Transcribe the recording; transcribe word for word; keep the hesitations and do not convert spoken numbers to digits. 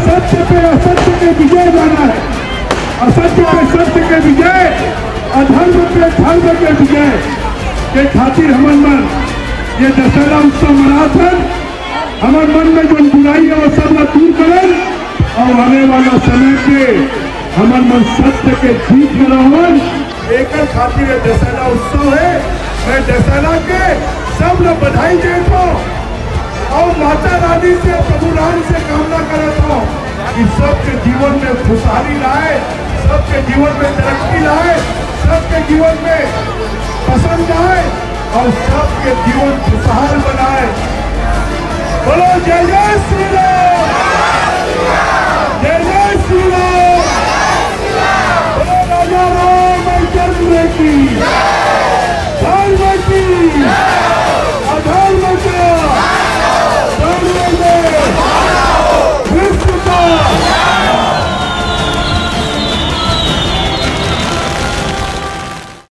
सत्य पे असत्य के विजय लाना है, असत्य पे सत्य के विजय, अधर्म पे धर्म के विजय के खातिर हमन मन ये दशहरा उत्सव मनाथन। हमारे मन में जो बुराई है वो सब दूर करें और आने वाला समय के हमारे मन सत्य के जीत में रहन। एक खातिर ये दशहरा उत्सव है। मैं दशहरा के सब लोग बधाई देता हूँ और माता रानी से प्रभु राम से कामना करता हूँ कि सबके जीवन में खुशहाली लाए, सबके जीवन में तरक्की लाए, सबके जीवन में पसंद आए और सबके जीवन खुशहाल बनाए। बोलो जय जय श्री राम, जय जय श्री राम, बोलो राजा राम की।